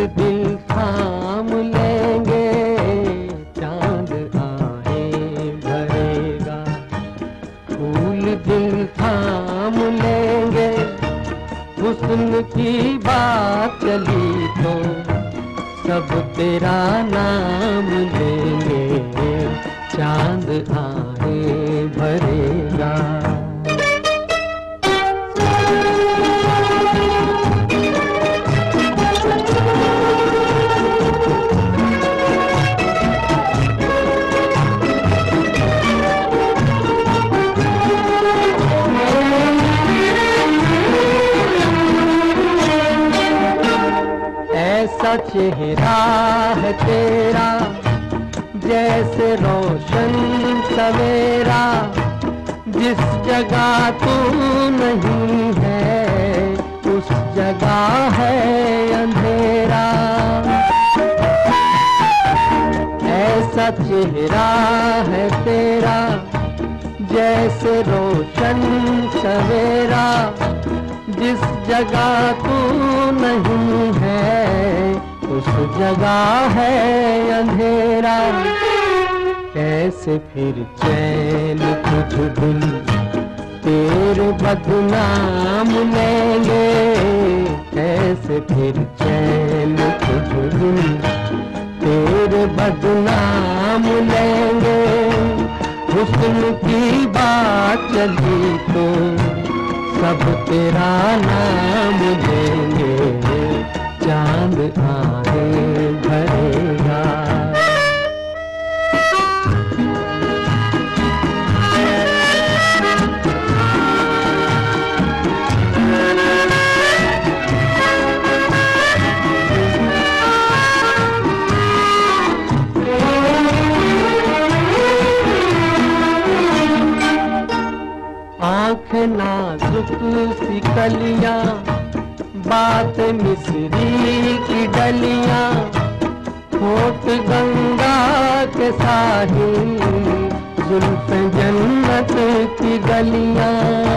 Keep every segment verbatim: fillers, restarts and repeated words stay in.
दिल थाम लेंगे, चांद आहें भरेगा। फूल दिल थाम लेंगे, हुस्न की बात चली तो सब तेरा नाम लेंगे, चांद आहें भरेगा। ऐसा चेहरा है तेरा जैसे रोशन सवेरा, जिस जगह तू नहीं है उस जगह है अंधेरा। ऐसा चेहरा है तेरा जैसे रोशन सवेरा, जिस जगह तू नहीं है उस जगह है अंधेरा। कैसे फिर चैन कुछ दिन तेरे बदनाम लेंगे, कैसे फिर चैन कुछ दिन तेरे बदनाम लेंगे। हुस्न की बात चली तो सब तेरा नाम लेंगे, चांद आहें भरेगा। आँखें नाजुक सी कलियां, बात मिस्री की डलियां, होठ गंगा के साहिल, जुल्फ़े जन्नत की गलियां।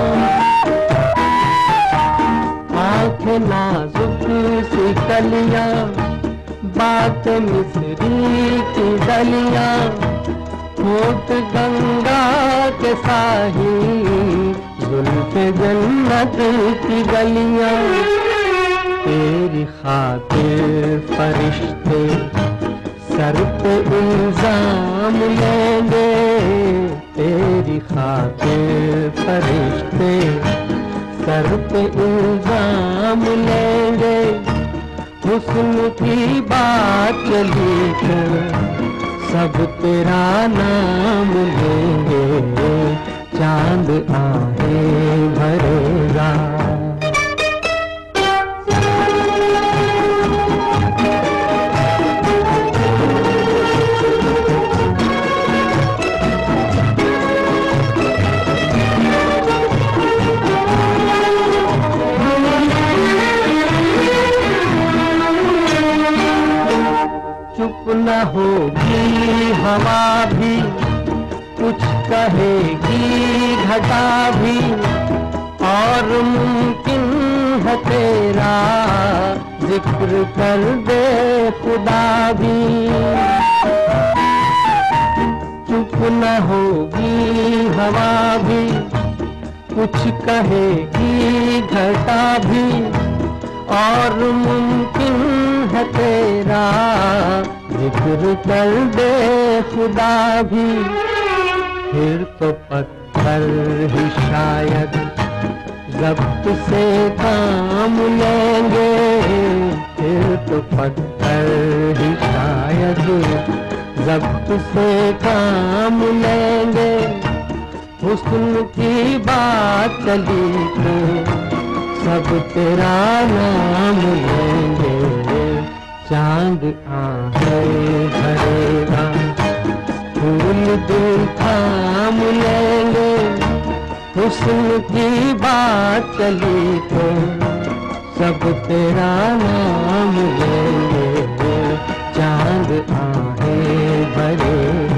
आँखें नाजुक सी कलियां, बात मिस्री की डलियां, होठ गंगा के साहिल, जुल्फ़े जन्नत की गलियां। तेरी खातिर फरिश्ते सर पे इल्जाम लेंगे, तेरी खातिर फरिश्ते सर पे इल्जाम लेंगे। हुस्न की बात चली तो सब तेरा नाम लेंगे, चांद आहें भरेगा। चुप न होगी हवा भी, कुछ कहेगी घटा भी, और मुमकिन है तेरा जिक्र कर दे खुदा भी। चुप न होगी हवा भी, कुछ कहेगी घटा भी, और मुमकिन है तेरा जिक्र कर दे खुदा भी। फिर तो पत्थर ही शायद ज़ब्त से काम लेंगे, फिर तो पत्थर ही शायद ज़ब्त से काम लेंगे। हुस्न की बात चली तो सब तेरा नाम लेंगे, चांद आहें भरेगा। फूल दिल थाम लेंगे, हुस्न की बात चली तो सब तेरा नाम लेंगे, चांद आहें भरेगा।